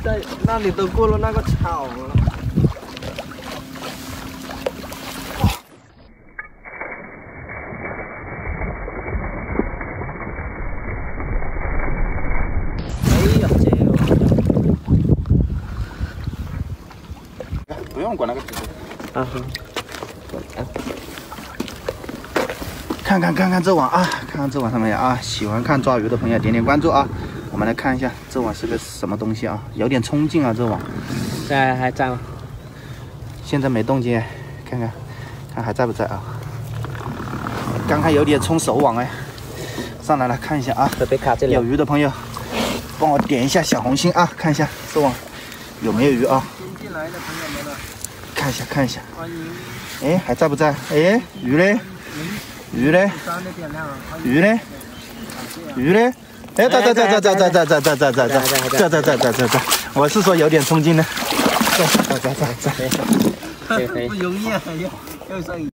在那里都过了那个草了。哎呀，这个不用管那个。 啊。 看看这网啊，看看这网上面啊，喜欢看抓鱼的朋友点点关注啊。我们来看一下这网是个什么东西啊，有点冲劲啊，这网。 还在吗？ 现在没动静，看看还在不在啊？刚才有点冲手网哎，上来看一下啊。 被卡这里。 有鱼的朋友，帮我点一下小红心啊，看一下这网有没有鱼啊？ 新进来的朋友们了， 看一下。 欢迎。 哎，还在不在？哎，鱼嘞？鱼嘞？鱼嘞？鱼嘞？哎，在，我是说有点冲劲的，在， 不容易啊，要上。